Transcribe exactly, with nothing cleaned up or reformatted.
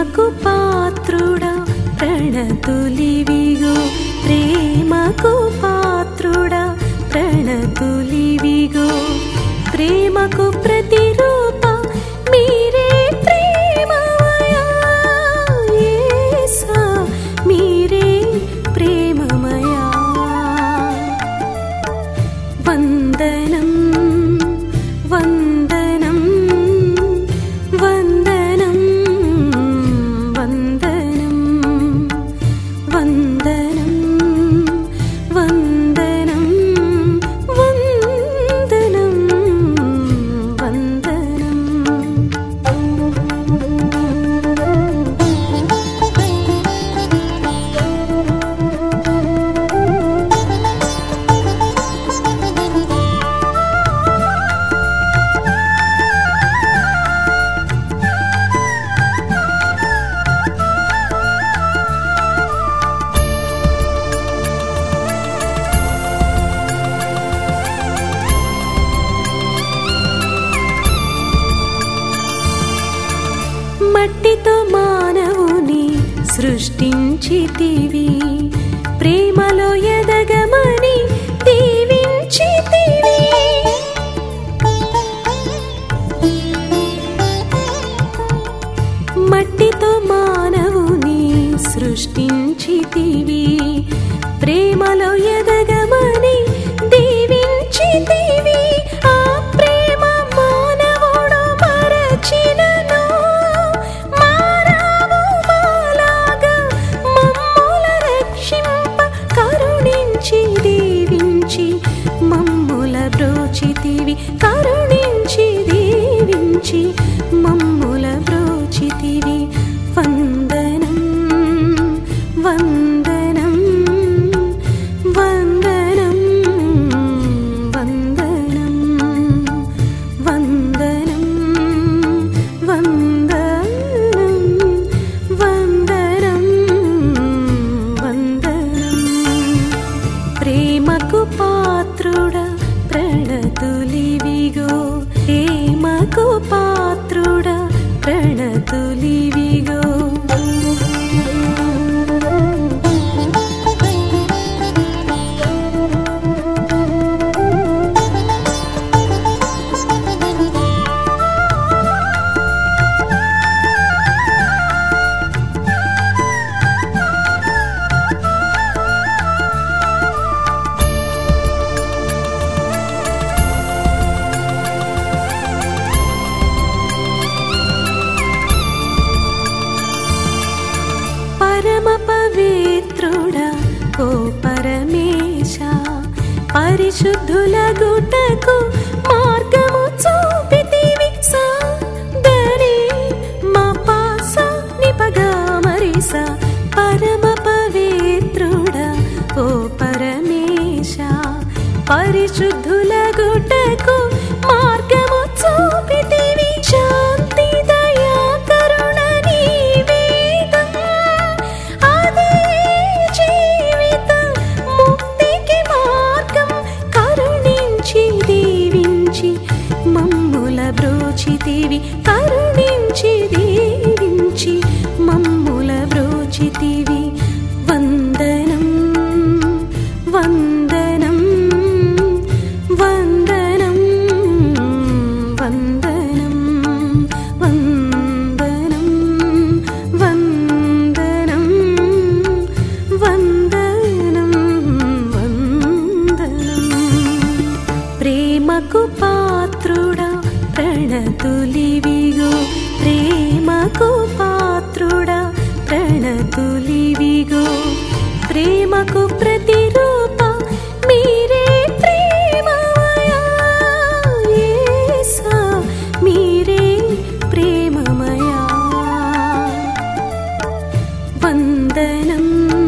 ప్రేమకు పాత్రుడా ప్రణతులివిగో ప్రేమకు పాత్రుడా ప్రణతులివిగో ప్రేమకు ప్రతిరూప మీరే ప్రేమమయా యేసా మీరే ప్రేమమయా వందనం వందనం వందనం వందనం వందనం వందనం వందనం వందనం మట్టితో మానవుని సృష్టించితివి ప్రేమలో ఎదగమని దీవించితివి మట్టితో మానవుని సృష్టించితివి ప్రేమలో ఎదగమని దీవించితివి ఆ ప్రేమ మానవుడు మరచినను మారావు మాలాగా మమ్ముల రక్షింప కరుణించి దీవించి మమ్ముల బ్రోచితివి కరుణించి దీవించి మమ్ముల బ్రోచితివి వందనం వందనం వందనం వందనం వందనం వందనం వందనం వందనం ప్రేమకు పాత్రుడా ప్రణతులివిగో ప్రేమకు పాత్రుడా ప్రణతులివిగో పరమ పవిత్రుడా ఓ పరమేశ పరిశుద్ధుల గుటకు మార్గము చూపితివి సాదరే మా పాస నిపగా మరిస పరమ పవిత్రుడా ఓ పరమేశ పరిశుద్ధుల గుటకు మార్గము చూపితివి శాంతి దయా కరుణ నీవేదం అదే జీవితం ముక్తికి మార్గం కరుణించి దీవించి మమ్ముల బ్రోచితివి కరుణించి దీవించి మమ్ముల బ్రోచితివి వందనం వందనం వందనం వందనం వందనం వందనం వందనం వందనం ప్రేమకు పాత్రుడా ప్రణతులివిగో ప్రేమకు పాత్రుడా ప్రణతులివిగో ప్రేమకు ప్రతిరూప మీరే ప్రేమమయా యేసా మీరే ప్రేమమయా వందనం